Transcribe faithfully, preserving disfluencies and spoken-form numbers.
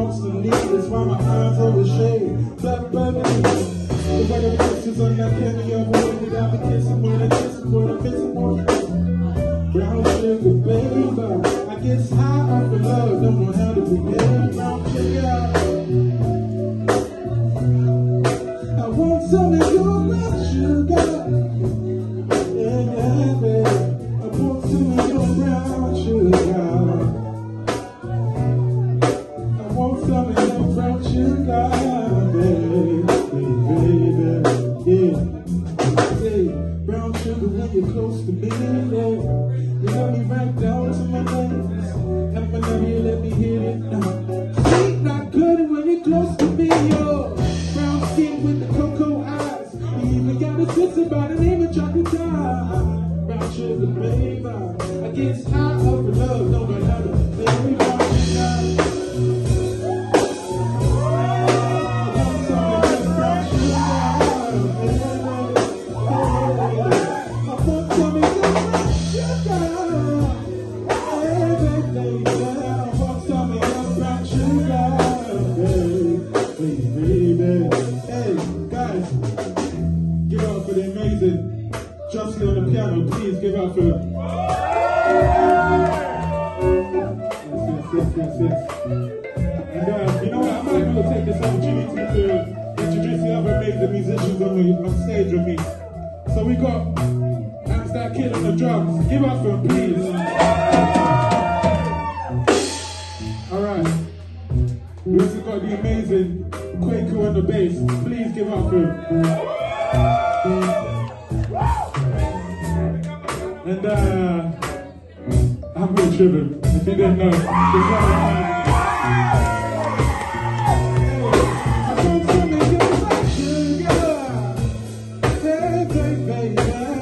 constantly. That's why my eyes always shade. Black baby, the way the kisses on that candy of way without the kissing, when I kiss him, when I miss him, when brown sugar, baby. I get high off of love, don't know how to behave. Brown sugar. I want some of your brown sugar. Yeah, yeah, baby. I want some of your brown sugar. I want some of your brown sugar, baby, baby, yeah. Yeah, brown sugar when you're close to me, yeah. You let me right down to my knees, and whenever you let me hit it now. Sweet, not good when you're close to me, yo. Brown skin with the cocoa eyes. You even got a sister by the name of chocolate pie. Brown sugar, baby. I get high off of love, don't know how to baby brown sugar. Jossy on the piano, please give up for yes, yes, yes, yes. And uh, you know what, I might as well take this opportunity to introduce the other amazing musicians on, the, on stage with me. So we got Amzdatkid on the drums. Give up for him, please. Alright. We also got the amazing Kwaku on the bass. Please give up for him. And uh, I'm really tripping, if you didn't know. I want some of your sugar, baby, baby.